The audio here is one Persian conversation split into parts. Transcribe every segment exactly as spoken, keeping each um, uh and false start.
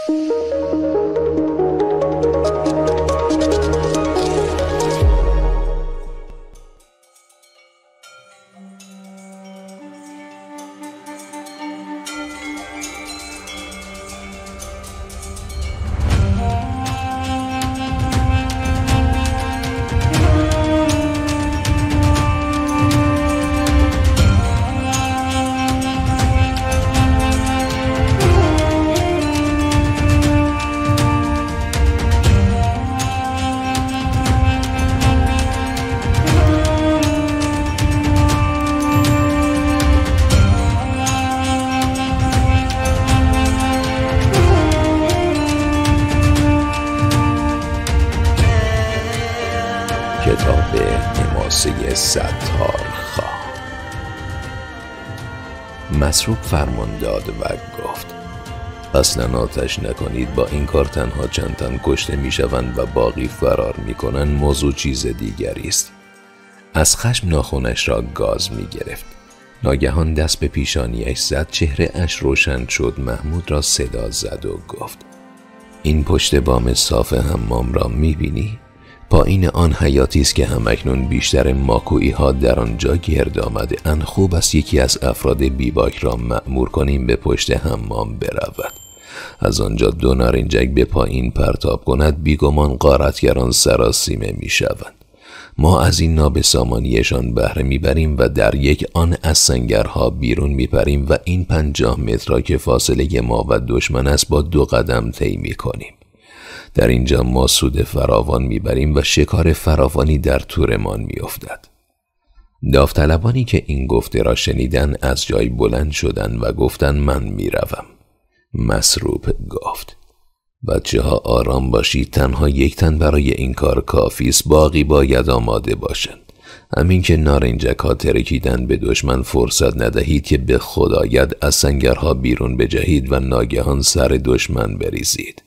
کتاب حماسه ستارخواه. مسروب فرمان داد و گفت اصلا آتش نکنید، با این کار تنها چند تن کشته می شوند و باقی فرار می کنند. موضوع چیز دیگری است. از خشم ناخنش را گاز می گرفت. ناگهان دست به پیشانیش زد، چهره اش روشن شد. محمود را صدا زد و گفت این پشت بام صاف حمام را می بینی؟ پایین آن حیاتی است که همکنون بیشتر ماکویی ها در آنجا گرد آمده اند. خوب است یکی از افراد بیباک را مأمور کنیم به پشت حمام برود. از آنجا دو نارنجک به پایین پرتاب کند، بیگمان غارتگران سراسیمه می شوند. ما از این نابسامانیشان بهره میبریم و در یک آن از سنگرها بیرون میپریم و این پنجاه متر را که فاصله ما و دشمن است با دو قدم طی میکنیم. در اینجا ما سود فراوان میبریم و شکار فراوانی در تورمان میافتد. داوطلبانی که این گفته را شنیدن از جای بلند شدند و گفتند من میروم. مسروب گفت بچه ها آرام باشید، تنها یک تن برای این کار کافی است، باقی باید آماده باشند. همین که نارنجک ها ترکیدن به دشمن فرصت ندهید که به خدایت از سنگرها بیرون بجهید و ناگهان سر دشمن بریزید.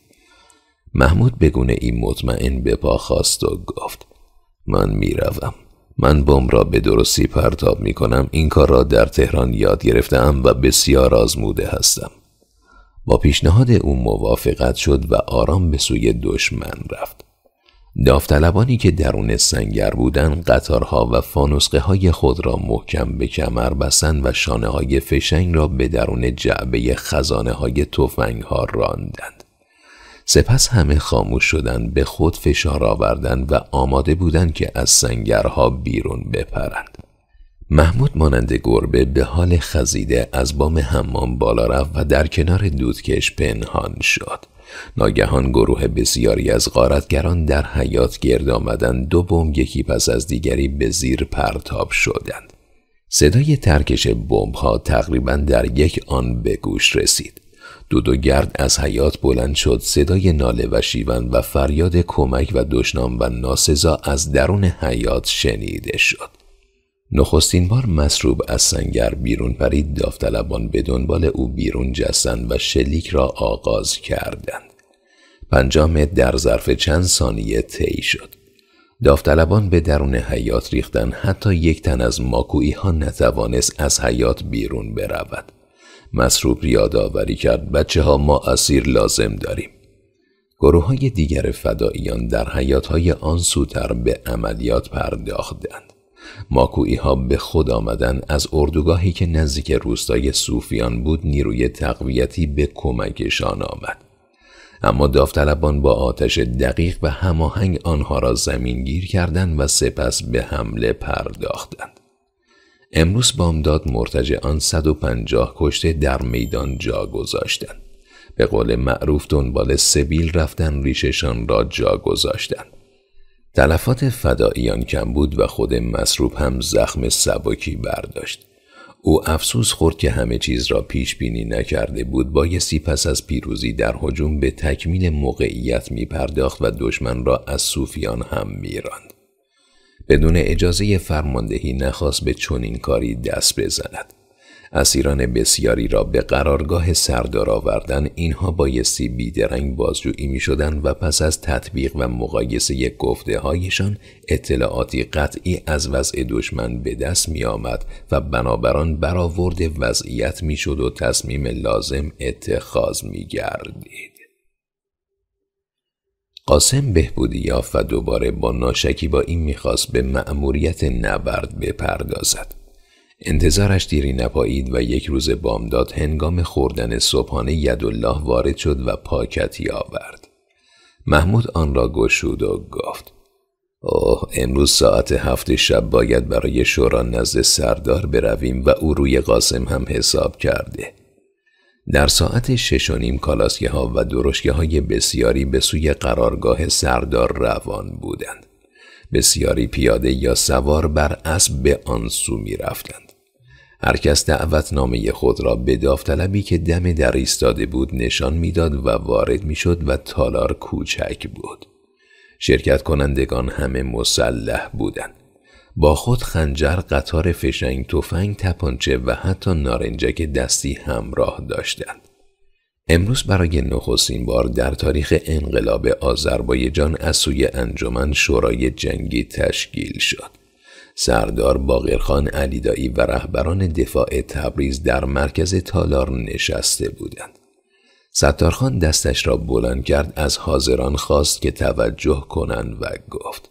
محمود بگونه این مطمئن به پا خواست و گفت من میروم. من بمب را به درستی پرتاب می کنم. این کار را در تهران یاد گرفتم و بسیار آزموده هستم. با پیشنهاد او موافقت شد و آرام به سوی دشمن رفت. داوطلبانی که درون سنگر بودند قطارها و فانوسقه های خود را محکم به کمر بستند و شانه های فشنگ را به درون جعبه خزانه های تفنگ ها راندند. سپس همه خاموش شدند، به خود فشار آوردند و آماده بودند که از سنگرها بیرون بپرند. محمود مانند گربه به حال خزیده از بام حمام بالا رفت و در کنار دودکش پنهان شد. ناگهان گروه بسیاری از غارتگران در حیاط گرد آمدند. دو بمب یکی پس از دیگری به زیر پرتاب شدند. صدای ترکش بمب ها تقریبا در یک آن به گوش رسید. دود و گرد از حیاط بلند شد. صدای ناله و شیون و فریاد کمک و دشنام و ناسزا از درون حیاط شنیده شد. نخستین بار مسروب از سنگر بیرون پرید. داوطلبان به دنبال او بیرون جستند و شلیک را آغاز کردند. پنجاه متر در ظرف چند ثانیه طی شد. داوطلبان به درون حیاط ریختند. حتی یک تن از ماکویی ها نتوانست از حیاط بیرون برود. مسروب یادآوری کرد بچه ها ما اسیر لازم داریم. گروه های دیگر فداییان در حیاط های آن سوتر به عملیات پرداختند. ماکویی ها به خود آمدن. از اردوگاهی که نزدیک روستای صوفیان بود نیروی تقویتی به کمکشان آمد. اما داوطلبان با آتش دقیق و هماهنگ آنها را زمین گیر کردند و سپس به حمله پرداختند. امروز بامداد مرتجعان صد و پنجاه کشته در میدان جا گذاشتند. به قول معروف دنبال سبیل رفتن، ریششان را جا گذاشتند. تلفات فداییان کم بود و خود مسروب هم زخم سبکی برداشت. او افسوس خورد که همه چیز را پیش بینی نکرده بود. بایستی پس از پیروزی در هجوم به تکمیل موقعیت می پرداخت و دشمن را از صوفیان هم می راند. بدون اجازه فرماندهی نخواست به چنین کاری دست بزند. اسیران بسیاری را به قرارگاه سردار آوردن. اینها بایستی بیدرنگ بازجویی می شدن و پس از تطبیق و مقایسه گفته هایشان اطلاعاتی قطعی از وضع دشمن به دست می آمد و بنابران برآورد وضعیت می شد و تصمیم لازم اتخاذ می گردید. قاسم بهبودی یافت و دوباره با ناشکیبایی میخواست به مأموریت نبرد بپردازد. انتظارش دیری نپایید و یک روز بامداد هنگام خوردن صبحانه یدالله وارد شد و پاکتی آورد. محمود آن را گشود و گفت: اوه، امروز ساعت هفت شب باید برای شورا نزد سردار برویم و او روی قاسم هم حساب کرده. در ساعت شش و نیم کالاسکه ها و درشکه های بسیاری به سوی قرارگاه سردار روان بودند. بسیاری پیاده یا سوار بر اسب به آن سو می رفتند. هر کس دعوتنامه خود را به داوطلبی که دم در ایستاده بود نشان میداد و وارد می شد و تالار کوچک بود. شرکت کنندگان همه مسلح بودند. با خود خنجر، قطار فشنگ، تفنگ، تپانچه و حتی نارنجک دستی همراه داشتند. امروز برای نخستین بار در تاریخ انقلاب آذربایجان از سوی انجمن شورای جنگی تشکیل شد. سردار باقرخان علیدایی و رهبران دفاع تبریز در مرکز تالار نشسته بودند. ستارخان دستش را بلند کرد، از حاضران خواست که توجه کنند و گفت: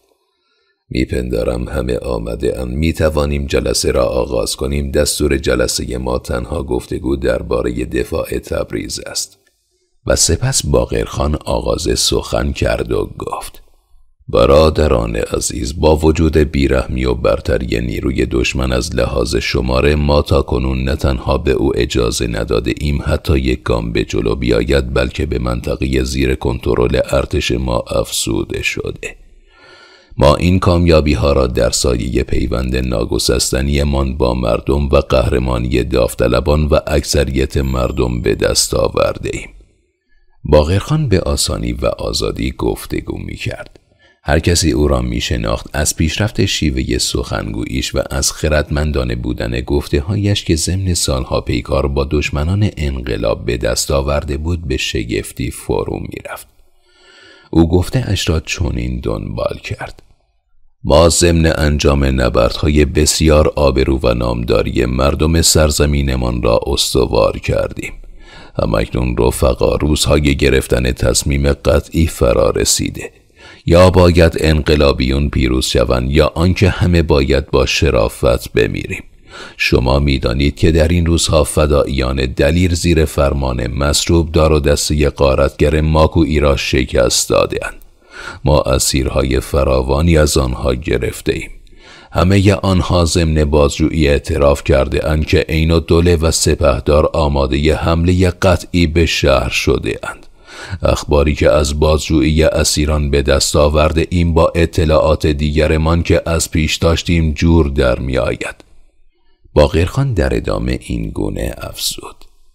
میپندارم همه آمده اند. می توانیم جلسه را آغاز کنیم. دستور جلسه ما تنها گفتگو درباره دفاع تبریز است. و سپس باقرخان آغاز سخن کرد و گفت: برادران عزیز، با وجود بیرحمی و برتری نیروی دشمن از لحاظ شماره، ما تا کنون نه تنها به او اجازه نداده ایم حتی یک گام به جلو بیاید، بلکه به منطقه زیر کنترل ارتش ما افزوده شده. ما این کامیابی ها را در سایه پیوند ناگسستنی من با مردم و قهرمانی داوطلبان و اکثریت مردم به دست آورده ایم. باقرخان به آسانی و آزادی گفتگو می کرد. هر کسی او را می شناخت از پیشرفت شیوه سخنگوییش و از خردمندانه بودن گفته هایش که ضمن سالها پیکار با دشمنان انقلاب به دست آورده بود به شگفتی فرو می رفت. او گفته اش را چنین دنبال کرد: ما ضمن انجام نبردهای بسیار آبرو و نامداری مردم سرزمینمان را استوار کردیم. همکنون رفقا، روزهای گرفتن تصمیم قطعی فرا رسیده. یا باید انقلابیون پیروز شوند یا آنکه همه باید با شرافت بمیریم. شما میدانید که در این روزها فداییان دلیر زیر فرمان مسروب دار و دسته غارتگر ماکویی را شکست دادند. ما اسیرهای فراوانی از آنها گرفته ایم. همه آنها ضمن بازجویی اعتراف کرده اند که عین الدوله و سپهدار آماده حمله قطعی به شهر شده اند. اخباری که از بازجویی اسیران به دست آورده این با اطلاعات دیگرمان که از پیش داشتیم جور در می آید. باقرخان در ادامه این گونه افزود: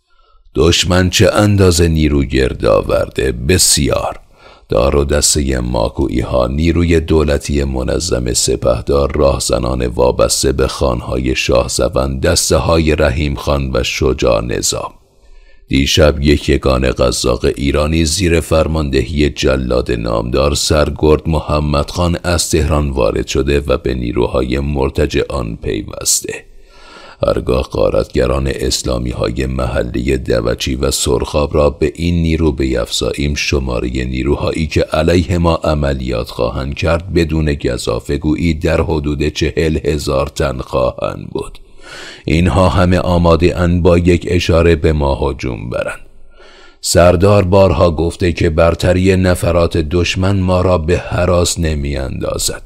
دشمن چه اندازه نیرو گرد آورده؟ بسیار. دار و دسته ماکویی ها، نیروی دولتی منظم سپهدار، راهزنان وابسته به خانهای شاهزوند، دسته های رحیم خان و شجاع نظام. دیشب یک یگان قزاق ایرانی زیر فرماندهی جلاد نامدار سرگرد محمد خان از تهران وارد شده و به نیروهای مرتجع آن پیوسته. هرگاه غارتگران اسلامی های محلی دوچی و سرخاب را به این نیرو بیفزاییم، شماره نیروهایی که علیه ما عملیات خواهند کرد بدون گزافه گویی در حدود چهل هزار تن خواهند بود. اینها همه آماده اند با یک اشاره به ما هجوم برند. سردار بارها گفته که برتری نفرات دشمن ما را به هراس نمی اندازد.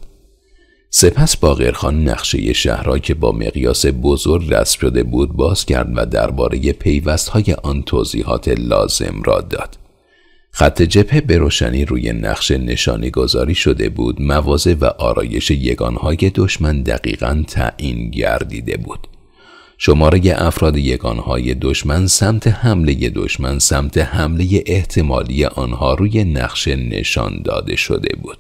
سپس باقرخان نقشه شهر را که با مقیاس بزرگ رسم شده بود باز کرد و درباره پیوست‌های آن توضیحات لازم را داد. خط جبهه به روشنی روی نقشه نشانی گذاری شده بود. مواضع و آرایش یگانهای دشمن دقیقاً تعیین گردیده بود. شماره افراد یگانهای دشمن، سمت حمله دشمن، سمت حمله احتمالی آنها روی نقشه نشان داده شده بود.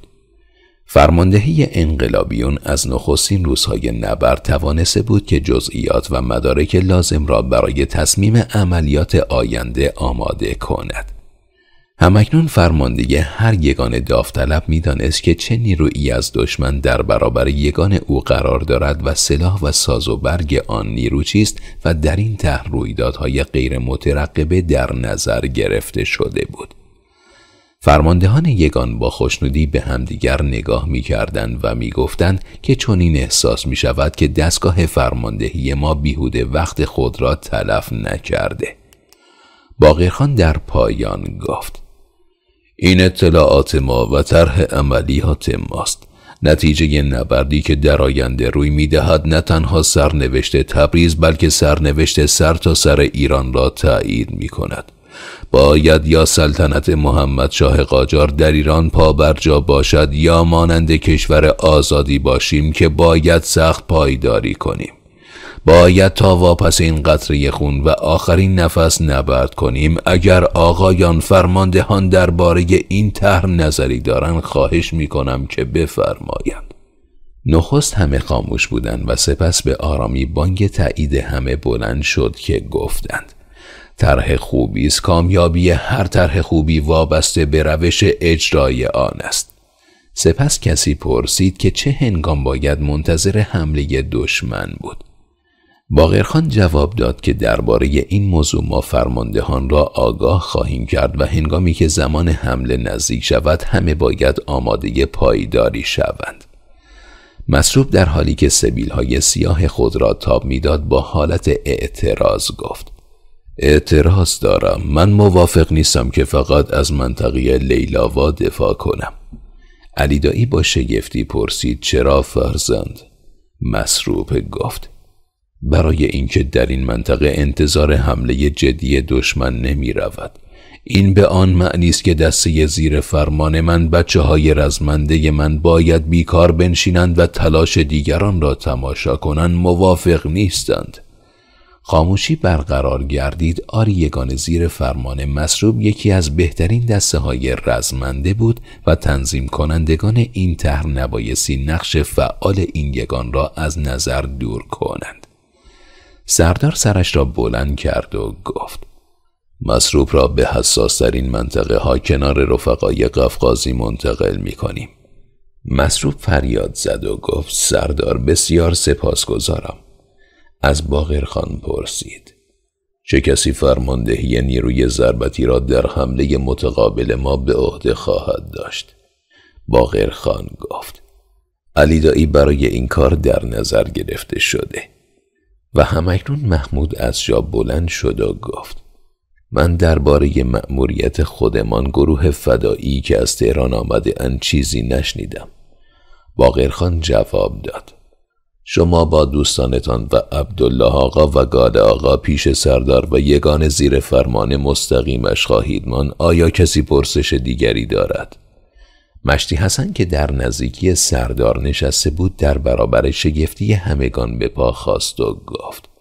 فرماندهی انقلابیون از نخستین روزهای نبرد توانسته بود که جزئیات و مدارک لازم را برای تصمیم عملیات آینده آماده کند. همکنون فرمانده هر یگان داوطلب می‌دانست که چه نیرویی از دشمن در برابر یگان او قرار دارد و سلاح و ساز و برگ آن نیرو چیست و در این طرح رویدادهای غیر مترقبه در نظر گرفته شده بود. فرماندهان یگان با خوشنودی به همدیگر نگاه می کردند و می گفتند که چنین احساس می شود که دستگاه فرماندهی ما بیهوده وقت خود را تلف نکرده. باقرخان در پایان گفت: این اطلاعات ما و طرح عملیات ماست. نتیجه نبردی که در آینده روی می دهد نه تنها سرنوشت تبریز بلکه سرنوشت سر تا سر ایران را تأیید می کند. باید یا سلطنت محمد شاه قاجار در ایران پابرجا باشد یا مانند کشور آزادی باشیم که باید سخت پایداری کنیم. باید تا واپس این قطره خون و آخرین نفس نبرد کنیم. اگر آقایان فرماندهان درباره این طرح نظری دارند خواهش میکنم که بفرمایند. نخست همه خاموش بودند و سپس به آرامی بانگ تایید همه بلند شد که گفتند: طرح خوبی است. کامیابی هر طرح خوبی وابسته به روش اجرای آن است. سپس کسی پرسید که چه هنگام باید منتظر حمله دشمن بود. باقرخان جواب داد که درباره این موضوع ما فرماندهان را آگاه خواهیم کرد و هنگامی که زمان حمله نزدیک شود همه باید آماده پایداری شوند. مسروب در حالی که سبیل‌های سیاه خود را تاب می‌داد با حالت اعتراض گفت: اعتراض دارم. من موافق نیستم که فقط از منطقه لیلاوا دفاع کنم. علی دایی با شگفتی پرسید: چرا فرزند؟ مسروب گفت: برای اینکه در این منطقه انتظار حمله جدی دشمن نمی رود. این به آن معنی است که دسته زیر فرمان من، بچه های رزمنده من باید بیکار بنشینند و تلاش دیگران را تماشا کنند. موافق نیستند. خاموشی برقرار گردید. آری یگان زیر فرمان مسروب یکی از بهترین دسته های رزمنده بود و تنظیم کنندگان این طرح نبایستی نقش فعال این یگان را از نظر دور کنند. سردار سرش را بلند کرد و گفت: مسروب را به حساس ترین منطقه ها کنار رفقای قفقازی منتقل می کنیم. مسروب فریاد زد و گفت: سردار بسیار سپاسگزارم. از باقرخان پرسید: چه کسی فرماندهی نیروی ضربتی را در حمله متقابل ما به عهده خواهد داشت؟ باقرخان گفت: علی دایی برای این کار در نظر گرفته شده. و همکنون محمود از جا بلند شد و گفت: من درباره مأموریت خودمان گروه فدایی که از تهران آمده اند چیزی نشنیدم. باقرخان جواب داد: شما با دوستانتان و عبدالله آقا و گاده آقا پیش سردار و یگان زیر فرمان مستقیمش خواهید ماند. آیا کسی پرسش دیگری دارد؟ مشتی حسن که در نزدیکی سردار نشسته بود در برابر شگفتی همگان به پا خاست و گفت: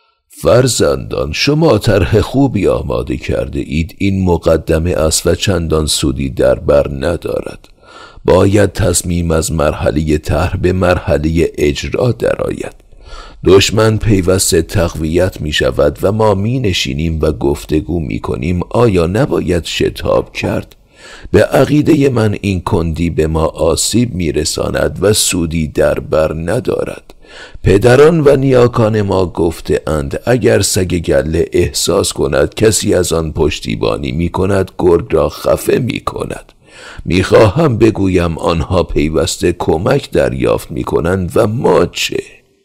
فرزندان، شما طرح خوبی آماده کرده اید. این مقدمه است و چندان سودی در بر ندارد. باید تصمیم از مرحله طرح به مرحله اجرا درآید. دشمن پیوسته تقویت می شود و ما می نشینیم و گفتگو می کنیم. آیا نباید شتاب کرد؟ به عقیده من این کندی به ما آسیب می رساند و سودی در بر ندارد. پدران و نیاکان ما گفته اند اگر سگ گله احساس کند کسی از آن پشتیبانی می کند، گرگ را خفه می کند. می خواهم بگویم آنها پیوسته کمک دریافت می کنند و ما چه؟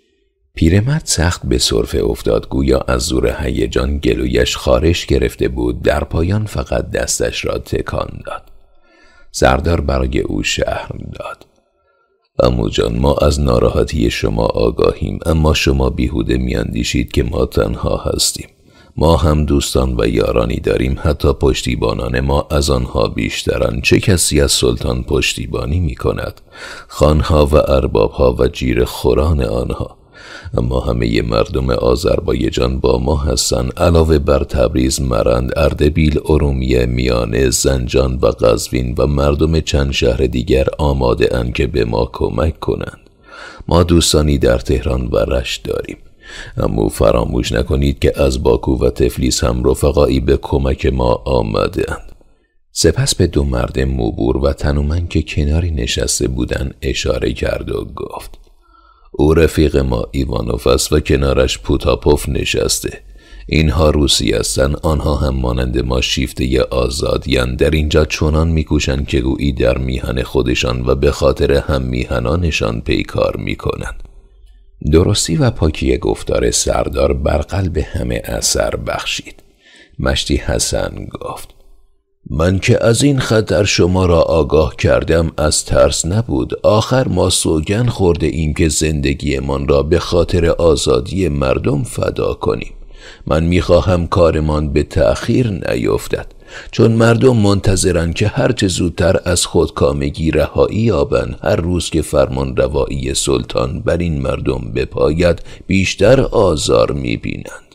پیرمرد سخت به سرفه افتاد، گویا از زور هیجان گلویش خارش گرفته بود. در پایان فقط دستش را تکان داد. سردار برای او شرح داد: عمو جان، ما از ناراحتی شما آگاهیم، اما شما بیهوده میاندیشید که ما تنها هستیم. ما هم دوستان و یارانی داریم، حتی پشتیبانان ما از آنها بیشترند. چه کسی از سلطان پشتیبانی می کند؟ خانها و اربابها و جیر خوران آنها. اما همه مردم آذربایجان با ما هستند. علاوه بر تبریز، مرند، اردبیل، ارومیه، میانه، زنجان و قزوین و مردم چند شهر دیگر آماده اند که به ما کمک کنند. ما دوستانی در تهران و رشت داریم. اما فراموش نکنید که از باکو و تفلیس هم رفقایی به کمک ما آمده اند. سپس به دو مرد موبور و تنومند که کناری نشسته بودند اشاره کرد و گفت: او رفیق ما ایوانوف است و کنارش پوتاپوف نشسته. اینها روسی هستند، آنها هم مانند ما شیفته آزادیان. در اینجا چنان میکوشند که گویی در میهن خودشان و به خاطر هم میهنانشان پیکار میکنند. درستی و پاکی گفتار سردار بر قلب همه اثر بخشید. مشتی حسن گفت: من که از این خطر شما را آگاه کردم از ترس نبود. آخر ما سوگند خورده ایم که زندگیمان را به خاطر آزادی مردم فدا کنیم. من میخواهم کارمان به تأخیر نیفتد، چون مردم منتظرند که هرچه زودتر از خودکامگی رهایی یابند. هر روز که فرمان روایی سلطان بر این مردم بپاید بیشتر آزار میبینند.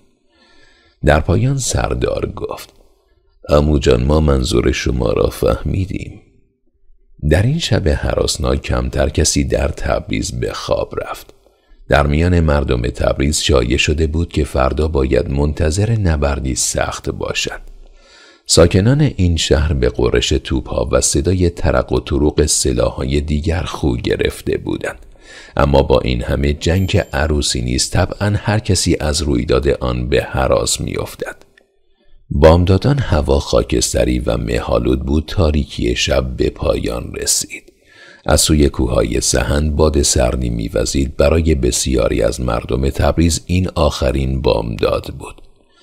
در پایان سردار گفت: عمو جان، ما منظور شما را فهمیدیم. در این شب هراسناک کمتر کسی در تبریز به خواب رفت. در میان مردم تبریز شایع شده بود که فردا باید منتظر نبردی سخت باشند. ساکنان این شهر به غرش توپ‌ها و صدای ترق و طروق سلاح‌های دیگر خو گرفته بودند. اما با این همه جنگ عروسی نیز طبعاً هر کسی از رویداد آن به هراس می‌افتد. بامدادان هوا خاکستری و مه‌آلود بود. تاریکی شب به پایان رسید. از سوی کوههای سحند باد سردی می‌وزید. برای بسیاری از مردم تبریز این آخرین بامداد بود.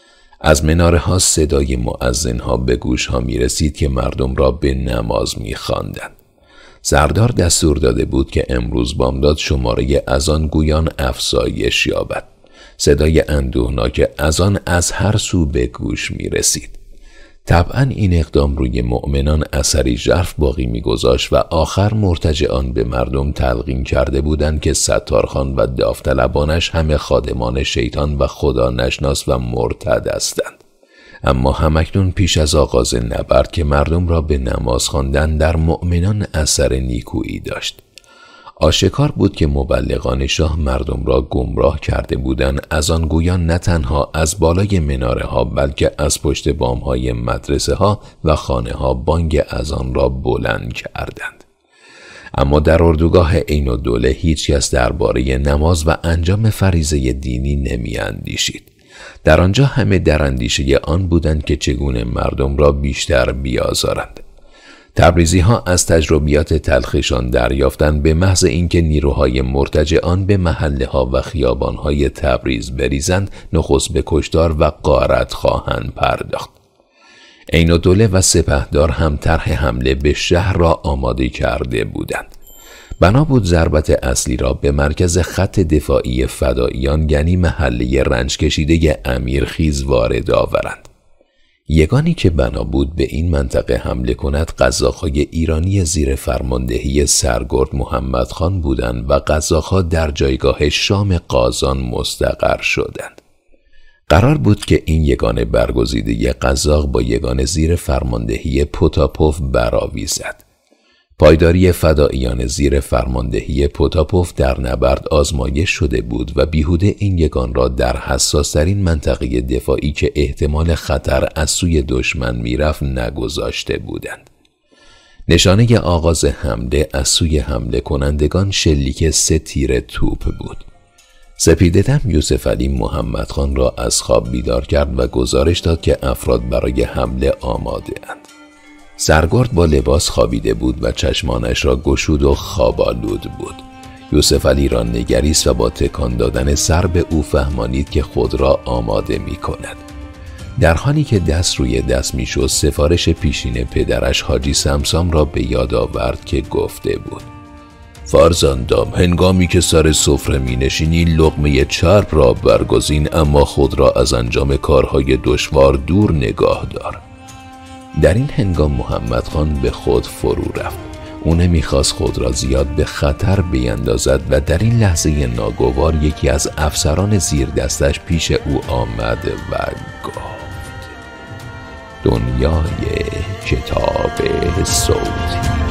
از مناره ها صدای مؤذن ها به گوش ها می رسید که مردم را به نماز می خواندند. سردار دستور داده بود که امروز بامداد شماره اذان گویان افزایش یابد. صدای اندوهناک اذان از هر سو به گوش می رسید. طبعا این اقدام روی مؤمنان اثری ژرف باقی می گذاشت و آخر مرتجعان به مردم تلقین کرده بودند که ستارخان و داوطلبانش همه خادمان شیطان و خدا نشناس و مرتد هستند. اما همکنون پیش از آغاز نبرد که مردم را به نماز خواندن در مؤمنان اثر نیکویی داشت. آشکار بود که مبلغان شاه مردم را گمراه کرده بودند. از آن گویان نه تنها از بالای مناره ها بلکه از پشت بام های مدرسه ها و خانه ها بانگ اذان را بلند کردند. اما در اردوگاه عین الدوله هیچ کس درباره نماز و انجام فریضه دینی نمی اندیشید. در آنجا همه در اندیشه آن بودند که چگونه مردم را بیشتر بیازارند. تبریزی ها از تجربیات تلخشان دریافتند به محض اینکه نیروهای مرتجعان به محله ها و خیابان های تبریز بریزند نخست به کشتار و غارت خواهند پرداخت. عین الدوله و سپهدار هم طرح حمله به شهر را آماده کرده بودند. بنا بود ضربت اصلی را به مرکز خط دفاعی فداییان یعنی محله رنج کشیده امیرخیز وارد آورند. یگانی که بنا بود به این منطقه حمله کند قزاق‌های ایرانی زیر فرماندهی سرگرد محمد خان بودند و قزاق‌ها در جایگاه شام قازان مستقر شدند. قرار بود که این یگانه برگزیده قزاق با یگانه زیر فرماندهی پوتاپوف برآویزد. پایداری فداییان زیر فرماندهی پوتاپوف در نبرد آزمایش شده بود و بیهوده این یگان را در حساس‌ترین منطقه دفاعی که احتمال خطر از سوی دشمن میرفت نگذاشته بودند. نشانه آغاز حمله از سوی حمله کنندگان شلیک سه تیر توپ بود. سپیده‌دم یوسف علی محمد خان را از خواب بیدار کرد و گزارش داد که افراد برای حمله آماده اند. سرگرد با لباس خوابیده بود و چشمانش را گشود و خواب‌آلود بود. یوسف علی را نگریست و با تکان دادن سر به او فهمانید که خود را آماده می کند. در حالی که دست روی دست می شد سفارش پیشین پدرش حاجی سمسام را به یاد آورد که گفته بود: فرزندم، هنگامی که سر سفره می نشینی لقمه چرب را برگزین، اما خود را از انجام کارهای دشوار دور نگاه دار. در این هنگام محمد خان به خود فرو رفت. او نمیخواست خود را زیاد به خطر بیندازد و در این لحظه ناگوار یکی از افسران زیر دستش پیش او آمد و گفت: دنیای کتاب صوتی.